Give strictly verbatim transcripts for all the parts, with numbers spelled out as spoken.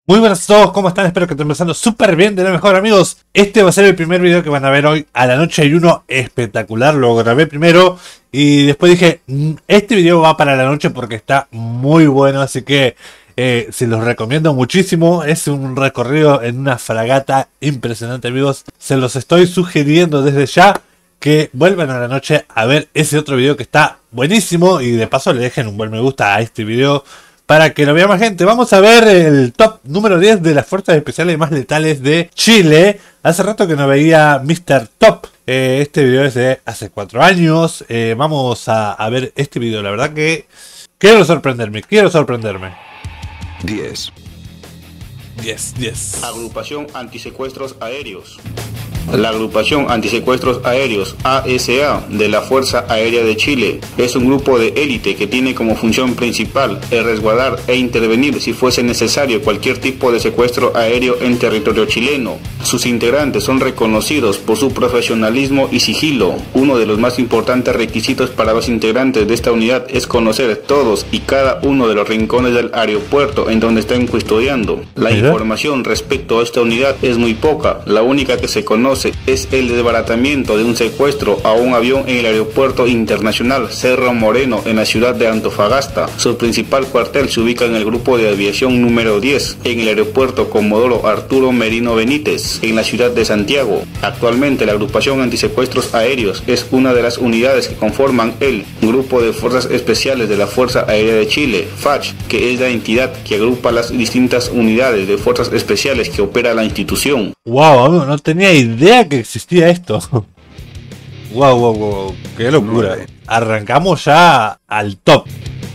Muy buenas a todos, ¿cómo están? Espero que estén pasando súper bien, de lo mejor, amigos. Este va a ser el primer video que van a ver hoy a la noche. Hay uno espectacular, lo grabé primero y después dije, este video va para la noche porque está muy bueno, así que eh, se los recomiendo muchísimo. Es un recorrido en una fragata impresionante, amigos. Se los estoy sugiriendo desde ya que vuelvan a la noche a ver ese otro video que está buenísimo y de paso le dejen un buen me gusta a este video para que lo vea más gente. Vamos a ver el top número diez de las fuerzas especiales más letales de Chile. Hace rato que no veía míster Top. Eh, este video es de hace cuatro años. Eh, vamos a, a ver este video. La verdad que quiero sorprenderme. Quiero sorprenderme. diez. diez, diez. Agrupación Antisecuestros Aéreos. La Agrupación Antisecuestros Aéreos A S A de la Fuerza Aérea de Chile es un grupo de élite que tiene como función principal el resguardar e intervenir si fuese necesario cualquier tipo de secuestro aéreo en territorio chileno. Sus integrantes son reconocidos por su profesionalismo y sigilo. Uno de los más importantes requisitos para los integrantes de esta unidad es conocer todos y cada uno de los rincones del aeropuerto en donde están custodiando. La ¿Mira? Información respecto a esta unidad es muy poca. La única que se conoce es el desbaratamiento de un secuestro a un avión en el aeropuerto internacional Cerro Moreno en la ciudad de Antofagasta. Su principal cuartel se ubica en el grupo de aviación número diez en el aeropuerto Comodoro Arturo Merino Benítez en la ciudad de Santiago. Actualmente la Agrupación Antisecuestros Aéreos es una de las unidades que conforman el Grupo de Fuerzas Especiales de la Fuerza Aérea de Chile, F A C H, que es la entidad que agrupa las distintas unidades de fuerzas especiales que opera la institución. Wow, amigo, no tenía idea que existía esto. Wow, wow, wow, qué locura. nueve. Arrancamos ya al top.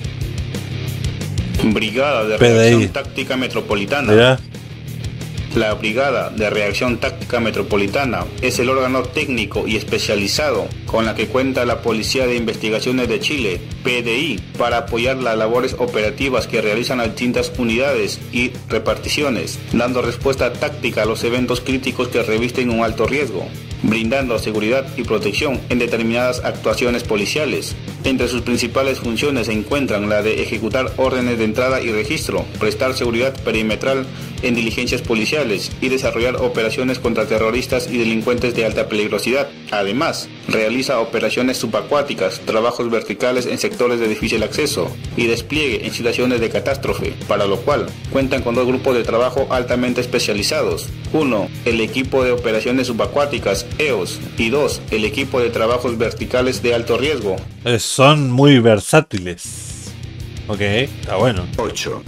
Brigada de P D I. Reacción Táctica Metropolitana. Mira. La Brigada de Reacción Táctica Metropolitana es el órgano técnico y especializado con la que cuenta la Policía de Investigaciones de Chile, P D I, para apoyar las labores operativas que realizan las distintas unidades y reparticiones, dando respuesta táctica a los eventos críticos que revisten un alto riesgo, brindando seguridad y protección en determinadas actuaciones policiales. Entre sus principales funciones se encuentran la de ejecutar órdenes de entrada y registro, prestar seguridad perimetral en diligencias policiales y desarrollar operaciones contra terroristas y delincuentes de alta peligrosidad. Además, realiza operaciones subacuáticas, trabajos verticales en sectores de difícil acceso y despliegue en situaciones de catástrofe, para lo cual cuentan con dos grupos de trabajo altamente especializados. Uno, el equipo de operaciones subacuáticas E O S y dos, el equipo de trabajos verticales de alto riesgo. Eh, son muy versátiles. Ok, está bueno. ocho.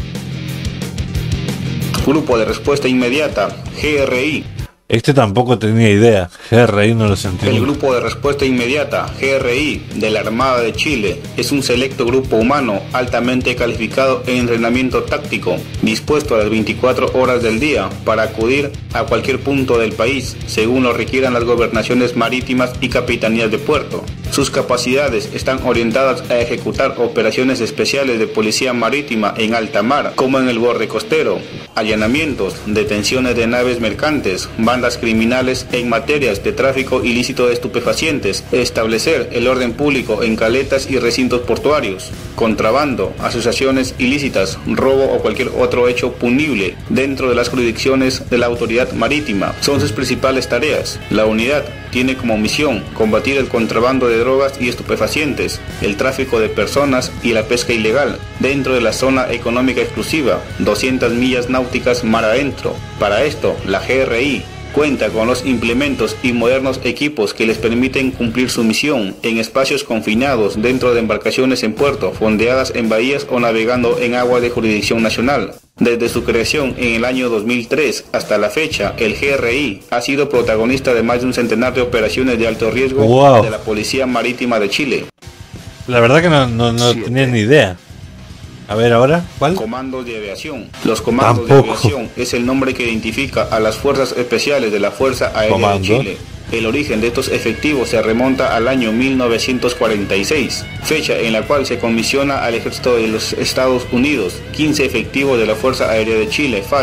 Grupo de Respuesta Inmediata, G R I. Este tampoco tenía idea. G R I no lo sentí. El Grupo de Respuesta Inmediata, G R I, de la Armada de Chile, es un selecto grupo humano altamente calificado en entrenamiento táctico, dispuesto a las veinticuatro horas del día para acudir a cualquier punto del país, según lo requieran las gobernaciones marítimas y capitanías de puerto. Sus capacidades están orientadas a ejecutar operaciones especiales de policía marítima en alta mar, como en el borde costero, allanamientos, detenciones de naves mercantes, bandas criminales en materias de tráfico ilícito de estupefacientes, establecer el orden público en caletas y recintos portuarios, contrabando, asociaciones ilícitas, robo o cualquier otro hecho punible dentro de las jurisdicciones de la autoridad marítima. Son sus principales tareas. La unidad tiene como misión combatir el contrabando de drogas y estupefacientes, el tráfico de personas y la pesca ilegal dentro de la zona económica exclusiva, doscientas millas náuticas mar adentro. Para esto, la G R I cuenta con los implementos y modernos equipos que les permiten cumplir su misión en espacios confinados dentro de embarcaciones en puerto, fondeadas en bahías o navegando en aguas de jurisdicción nacional. Desde su creación en el año dos mil tres hasta la fecha, el G R I ha sido protagonista de más de un centenar de operaciones de alto riesgo Wow. de la Policía Marítima de Chile. La verdad que no, no, no Siete. tenía ni idea. A ver ahora, ¿cuál? Comandos de Aviación. Los Comandos Tampoco. de Aviación es el nombre que identifica a las fuerzas especiales de la Fuerza Aérea Comando. de Chile. El origen de estos efectivos se remonta al año mil novecientos cuarenta y seis, fecha en la cual se comisiona al Ejército de los Estados Unidos quince efectivos de la Fuerza Aérea de Chile, F A C H,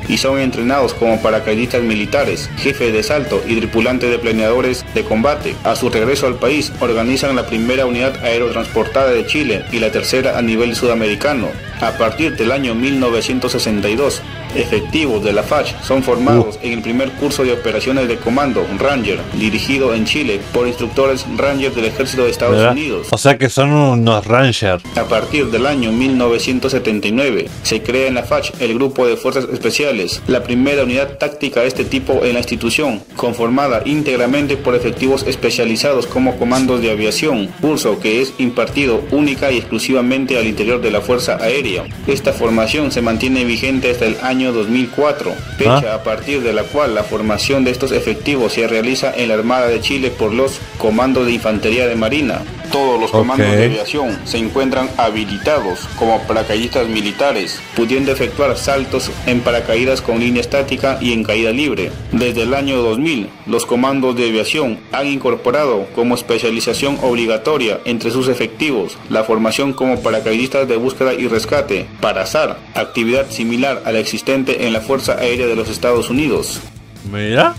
y son entrenados como paracaidistas militares, jefes de salto y tripulantes de planeadores de combate. A su regreso al país, organizan la primera unidad aerotransportada de Chile y la tercera a nivel sudamericano. A partir del año mil novecientos sesenta y dos, efectivos de la F A C son formados en el primer curso de operaciones de comando Ranger, dirigido en Chile por instructores Ranger del Ejército de Estados ¿verdad? Unidos. O sea que son unos Rangers. A partir del año mil novecientos setenta y nueve, se crea en la F A C el Grupo de Fuerzas Especiales, la primera unidad táctica de este tipo en la institución, conformada íntegramente por efectivos especializados como comandos de aviación, curso que es impartido única y exclusivamente al interior de la Fuerza Aérea. Esta formación se mantiene vigente hasta el año dos mil cuatro, fecha ¿Ah? a partir de la cual la formación de estos efectivos se realiza en la Armada de Chile por los Comandos de Infantería de Marina. Todos los comandos Okay. de aviación se encuentran habilitados como paracaidistas militares, pudiendo efectuar saltos en paracaídas con línea estática y en caída libre. Desde el año dos mil, los comandos de aviación han incorporado como especialización obligatoria entre sus efectivos la formación como paracaidistas de búsqueda y rescate, PARASAR, actividad similar a la existente en la Fuerza Aérea de los Estados Unidos. Mira.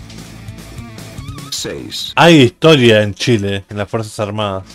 seis. Hay historia en Chile, en las Fuerzas Armadas.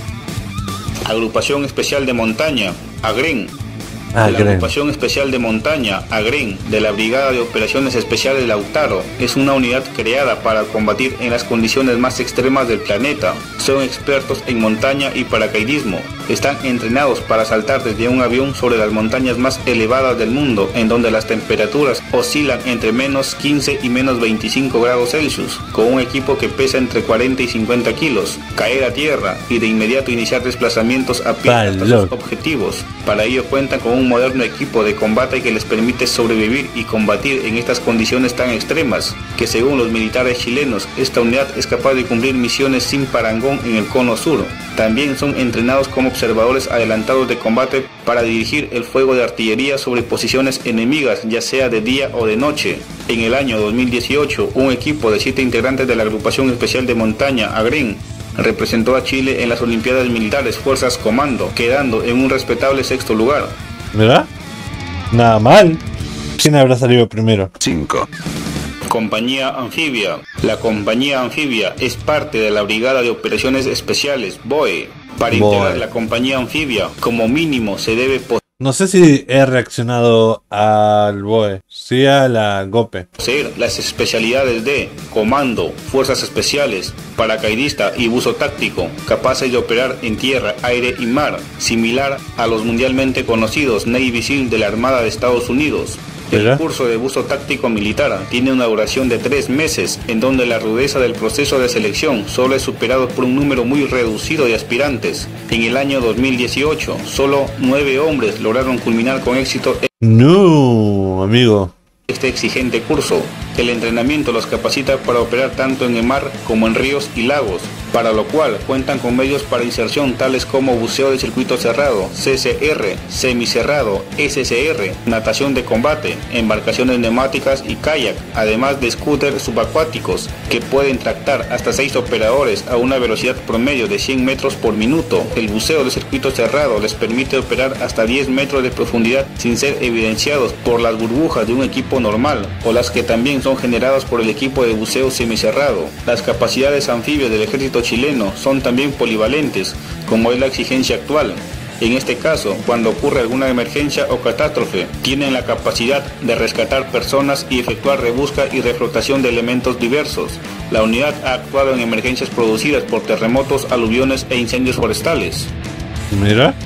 Agrupación Especial de Montaña, AGREN. Ah, La creen. Agrupación Especial de Montaña, AGREN, de la Brigada de Operaciones Especiales Lautaro, es una unidad creada para combatir en las condiciones más extremas del planeta. Son expertos en montaña y paracaidismo. Están entrenados para saltar desde un avión sobre las montañas más elevadas del mundo, en donde las temperaturas oscilan entre menos quince y menos veinticinco grados Celsius, con un equipo que pesa entre cuarenta y cincuenta kilos, caer a tierra y de inmediato iniciar desplazamientos a pie hasta sus Loco. objetivos. Para ello cuentan con un moderno equipo de combate que les permite sobrevivir y combatir en estas condiciones tan extremas, que según los militares chilenos, esta unidad es capaz de cumplir misiones sin parangón en el cono sur. También son entrenados como observadores adelantados de combate para dirigir el fuego de artillería sobre posiciones enemigas, ya sea de día o de noche. En el año dos mil dieciocho, un equipo de siete integrantes de la Agrupación Especial de Montaña, AGREN, representó a Chile en las Olimpiadas Militares Fuerzas Comando, quedando en un respetable sexto lugar. ¿Verdad? Nada mal. ¿Quién habrá salido primero? cinco. Compañía Anfibia. La Compañía Anfibia es parte de la Brigada de Operaciones Especiales, B O E. Para B O E. integrar la Compañía Anfibia, como mínimo se debe No sé si he reaccionado al B O E, sí a la GOPE. poseer las especialidades de Comando, Fuerzas Especiales, Paracaidista y Buzo Táctico, capaces de operar en tierra, aire y mar, similar a los mundialmente conocidos Navy SEAL de la Armada de Estados Unidos. El ¿Verdad? curso de buzo táctico militar tiene una duración de tres meses, en donde la rudeza del proceso de selección solo es superado por un número muy reducido de aspirantes. En el año dos mil dieciocho, solo nueve hombres lograron culminar con éxito No, amigo. este exigente curso. El entrenamiento los capacita para operar tanto en el mar como en ríos y lagos, para lo cual cuentan con medios para inserción tales como buceo de circuito cerrado, C C R, semicerrado, S C R, natación de combate, embarcaciones neumáticas y kayak, además de scooters subacuáticos que pueden tractar hasta seis operadores a una velocidad promedio de cien metros por minuto. El buceo de circuito cerrado les permite operar hasta diez metros de profundidad sin ser evidenciados por las burbujas de un equipo normal o las que también son generadas por el equipo de buceo semicerrado. Las capacidades anfibias del ejército chileno son también polivalentes, como es la exigencia actual. En este caso, cuando ocurre alguna emergencia o catástrofe, tienen la capacidad de rescatar personas y efectuar rebusca y reflotación de elementos diversos. La unidad ha actuado en emergencias producidas por terremotos, aluviones e incendios forestales. Mira.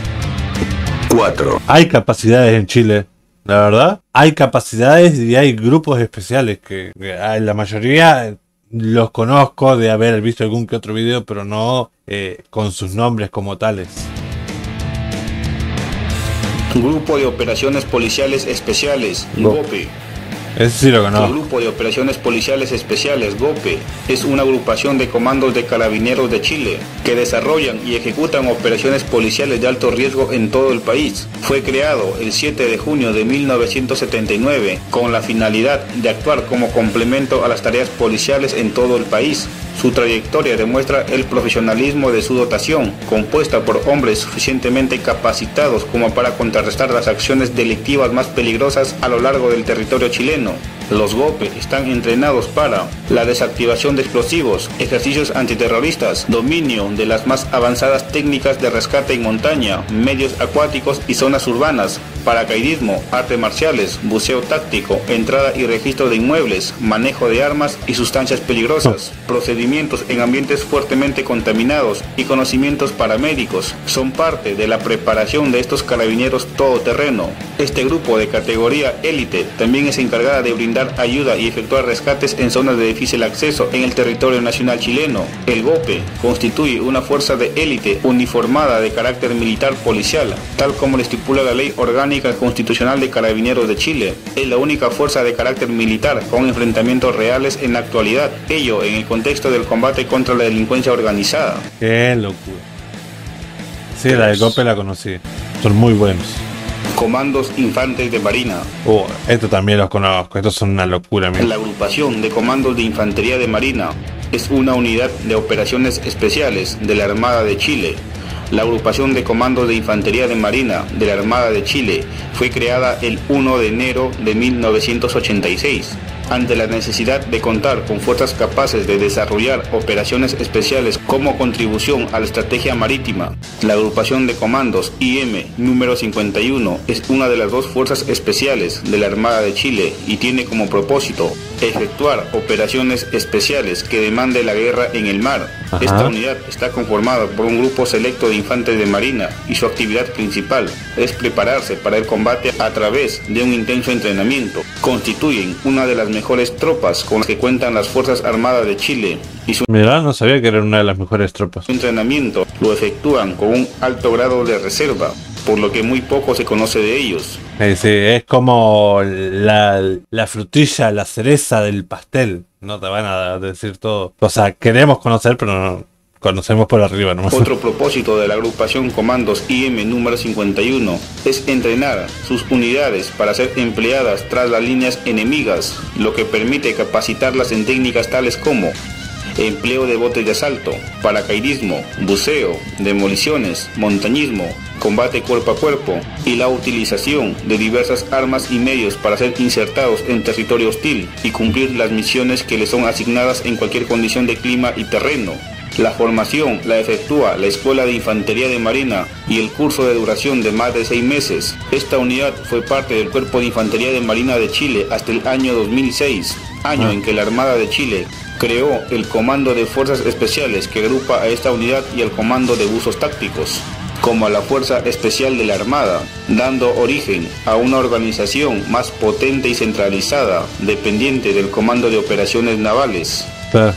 cuatro. Hay capacidades en Chile, la verdad. Hay capacidades y hay grupos especiales que, que hay, la mayoría los conozco de haber visto algún que otro video, pero no eh, con sus nombres como tales. Grupo de Operaciones Policiales Especiales, GOPE. Ese sí lo El conozco. Grupo de Operaciones Policiales Especiales, GOPE, es una agrupación de comandos de carabineros de Chile que desarrollan y ejecutan operaciones policiales de alto riesgo en todo el país. Fue creado el siete de junio de mil novecientos setenta y nueve con la finalidad de actuar como complemento a las tareas policiales en todo el país. Su trayectoria demuestra el profesionalismo de su dotación, compuesta por hombres suficientemente capacitados como para contrarrestar las acciones delictivas más peligrosas a lo largo del territorio chileno. Los GOPE están entrenados para la desactivación de explosivos, ejercicios antiterroristas, dominio de las más avanzadas técnicas de rescate en montaña, medios acuáticos y zonas urbanas, paracaidismo, artes marciales, buceo táctico, entrada y registro de inmuebles, manejo de armas y sustancias peligrosas, procedimientos en ambientes fuertemente contaminados y conocimientos paramédicos son parte de la preparación de estos carabineros todoterreno. Este grupo de categoría élite también es encargada de brindar ayuda y efectuar rescates en zonas de difícil acceso en el territorio nacional chileno. El GOPE constituye una fuerza de élite uniformada de carácter militar policial, tal como lo estipula la Ley Orgánica Constitucional de Carabineros de Chile. Es la única fuerza de carácter militar con enfrentamientos reales en la actualidad, ello en el contexto del combate contra la delincuencia organizada. Qué locura. Sí, la del GOPE la conocí. Son muy buenos. Comandos Infantes de Marina. Oh, esto también los conozco, estos son una locura. Amigo. La agrupación de comandos de Infantería de Marina es una unidad de operaciones especiales de la Armada de Chile. La agrupación de comandos de Infantería de Marina de la Armada de Chile fue creada el primero de enero de mil novecientos ochenta y seis. Ante la necesidad de contar con fuerzas capaces de desarrollar operaciones especiales como contribución a la estrategia marítima, la agrupación de comandos I M número cincuenta y uno es una de las dos fuerzas especiales de la Armada de Chile y tiene como propósito efectuar operaciones especiales que demande la guerra en el mar. Ajá. Esta unidad está conformada por un grupo selecto de infantes de marina y su actividad principal es prepararse para el combate a través de un intenso entrenamiento. Constituyen una de las mejores tropas con las que cuentan las Fuerzas Armadas de Chile y su Mira, no sabía que era una de las mejores tropas. entrenamiento lo efectúan con un alto grado de reserva, por lo que muy poco se conoce de ellos. Sí, sí, es como la, la frutilla, la cereza del pastel. No te van a decir todo. O sea, queremos conocer, pero no conocemos por arriba nomás. Otro propósito de la agrupación Comandos I M número cincuenta y uno es entrenar sus unidades para ser empleadas tras las líneas enemigas, lo que permite capacitarlas en técnicas tales como empleo de botes de asalto, paracaidismo, buceo, demoliciones, montañismo, combate cuerpo a cuerpo y la utilización de diversas armas y medios para ser insertados en territorio hostil y cumplir las misiones que les son asignadas en cualquier condición de clima y terreno. La formación la efectúa la Escuela de Infantería de Marina y el curso de duración de más de seis meses. Esta unidad fue parte del Cuerpo de Infantería de Marina de Chile hasta el año dos mil seis, año ah. en que la Armada de Chile creó el Comando de Fuerzas Especiales que agrupa a esta unidad y al Comando de Buzos Tácticos como a la Fuerza Especial de la Armada, dando origen a una organización más potente y centralizada, dependiente del Comando de Operaciones Navales. Pero...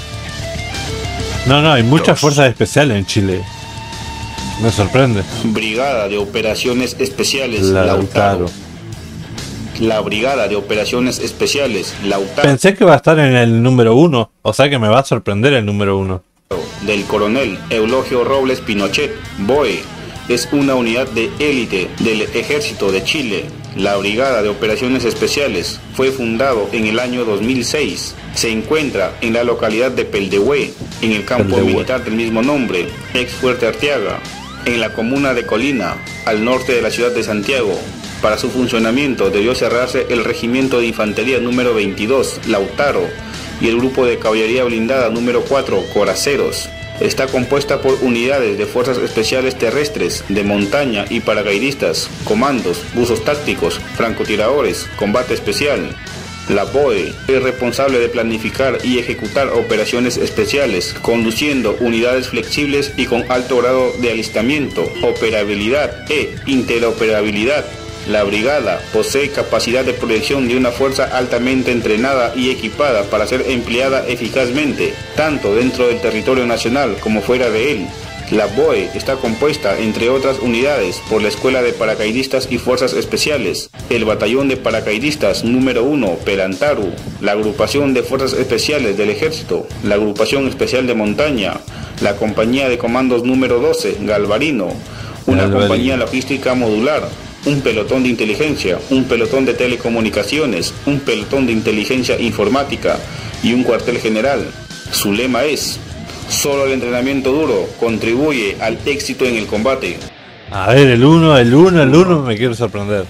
No, no, hay muchas Dos. fuerzas especiales en Chile. Me sorprende. Brigada de Operaciones Especiales La Lautaro. Lautaro. La Brigada de Operaciones Especiales Lautaro. Pensé que va a estar en el número uno, o sea que me va a sorprender el número uno. Del coronel Eulogio Robles Pinochet, B O E, es una unidad de élite del Ejército de Chile. La Brigada de Operaciones Especiales fue fundado en el año dos mil seis. Se encuentra en la localidad de Peldehue, en el campo Peldehue. militar del mismo nombre, ex Fuerte Arteaga, en la comuna de Colina, al norte de la ciudad de Santiago. Para su funcionamiento debió cerrarse el Regimiento de Infantería número veintidós, Lautaro, y el Grupo de Caballería Blindada número cuatro, Coraceros. Está compuesta por unidades de fuerzas especiales terrestres, de montaña y paracaidistas, comandos, buzos tácticos, francotiradores, combate especial. La B O E es responsable de planificar y ejecutar operaciones especiales, conduciendo unidades flexibles y con alto grado de alistamiento, operabilidad e interoperabilidad. La brigada posee capacidad de proyección de una fuerza altamente entrenada y equipada para ser empleada eficazmente, tanto dentro del territorio nacional como fuera de él. La B O E está compuesta, entre otras unidades, por la Escuela de Paracaidistas y Fuerzas Especiales, el Batallón de Paracaidistas número uno, Pelantaru, la Agrupación de Fuerzas Especiales del Ejército, la Agrupación Especial de Montaña, la Compañía de Comandos número doce, Galvarino, una Galvarino. compañía logística modular, un pelotón de inteligencia, un pelotón de telecomunicaciones, un pelotón de inteligencia informática y un cuartel general. Su lema es: solo el entrenamiento duro contribuye al éxito en el combate. A ver, el uno, el uno, el uno, me quiero sorprender.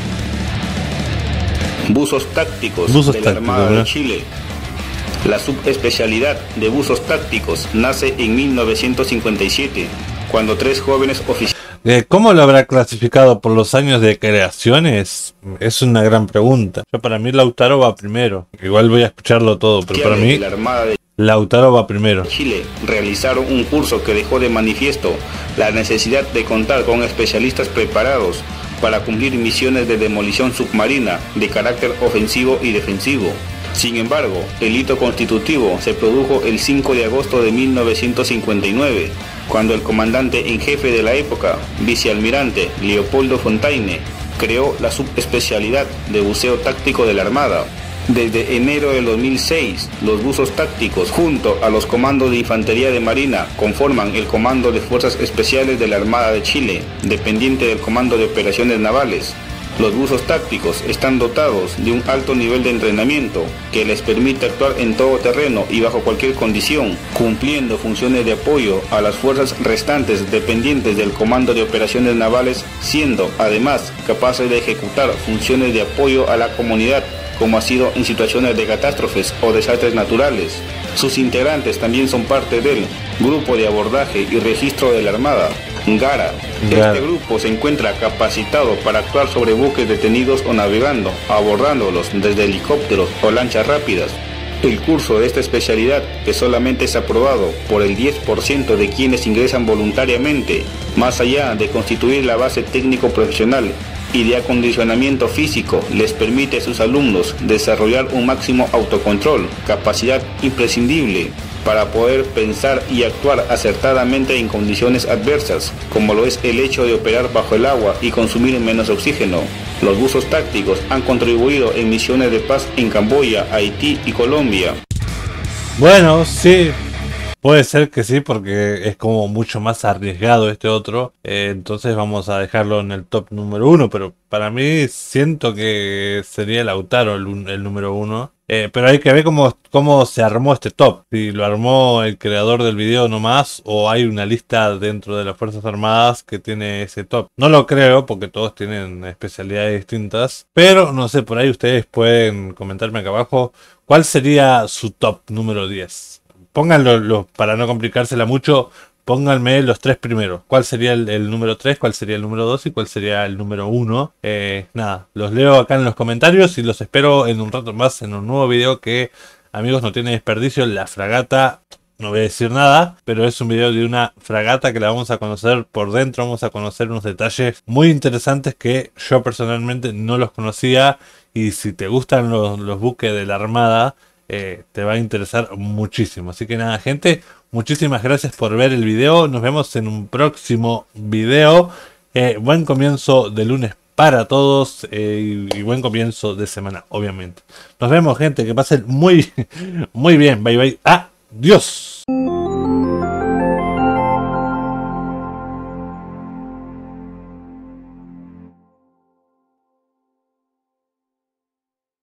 Buzos tácticos Buzos de la tácticos, Armada ¿verdad? de Chile. La subespecialidad de buzos tácticos nace en mil novecientos cincuenta y siete, cuando tres jóvenes oficiales... Eh, ¿Cómo lo habrá clasificado por los años de creaciones? Es una gran pregunta. Yo, para mí Lautaro va primero. Igual voy a escucharlo todo, pero para mí de la Armada de Lautaro va primero. Chile realizaron un curso que dejó de manifiesto la necesidad de contar con especialistas preparados para cumplir misiones de demolición submarina de carácter ofensivo y defensivo. Sin embargo, el hito constitutivo se produjo el cinco de agosto de mil novecientos cincuenta y nueve, cuando el comandante en jefe de la época, vicealmirante Leopoldo Fontaine, creó la subespecialidad de buceo táctico de la Armada. Desde enero del dos mil seis, los buzos tácticos, junto a los comandos de infantería de marina, conforman el Comando de Fuerzas Especiales de la Armada de Chile, dependiente del Comando de Operaciones Navales. Los buzos tácticos están dotados de un alto nivel de entrenamiento que les permite actuar en todo terreno y bajo cualquier condición, cumpliendo funciones de apoyo a las fuerzas restantes dependientes del Comando de Operaciones Navales, siendo además capaces de ejecutar funciones de apoyo a la comunidad, como ha sido en situaciones de catástrofes o desastres naturales. Sus integrantes también son parte del Grupo de Abordaje y Registro de la Armada, GARA. Gara. Este grupo se encuentra capacitado para actuar sobre buques detenidos o navegando, abordándolos desde helicópteros o lanchas rápidas. El curso de esta especialidad, que solamente es aprobado por el diez por ciento de quienes ingresan voluntariamente, más allá de constituir la base técnico profesional y de acondicionamiento físico, les permite a sus alumnos desarrollar un máximo autocontrol, capacidad imprescindible para poder pensar y actuar acertadamente en condiciones adversas, como lo es el hecho de operar bajo el agua y consumir menos oxígeno. Los buzos tácticos han contribuido en misiones de paz en Camboya, Haití y Colombia. Bueno, sí, puede ser que sí, porque es como mucho más arriesgado este otro. Eh, entonces vamos a dejarlo en el top número uno, pero para mí siento que sería Lautaro el, un- el número uno. Eh, pero hay que ver cómo, cómo se armó este top. Si lo armó el creador del video nomás, o hay una lista dentro de las Fuerzas Armadas que tiene ese top. No lo creo, porque todos tienen especialidades distintas. Pero no sé, por ahí ustedes pueden comentarme acá abajo cuál sería su top número diez. Pónganlo, lo- para no complicársela mucho, pónganme los tres primeros. ¿Cuál sería el, el número tres? ¿Cuál sería el número dos? ¿Y cuál sería el número uno? Eh, nada, los leo acá en los comentarios y los espero en un rato más en un nuevo video que, amigos, no tiene desperdicio. La fragata, no voy a decir nada, pero es un video de una fragata que la vamos a conocer por dentro. Vamos a conocer unos detalles muy interesantes que yo personalmente no los conocía. Y si te gustan los, los buques de la Armada, eh, te va a interesar muchísimo. Así que nada, gente, muchísimas gracias por ver el video. Nos vemos en un próximo video. Eh, buen comienzo de lunes para todos, eh, y, y buen comienzo de semana, obviamente. Nos vemos, gente, que pasen muy, muy bien. Bye bye. Adiós.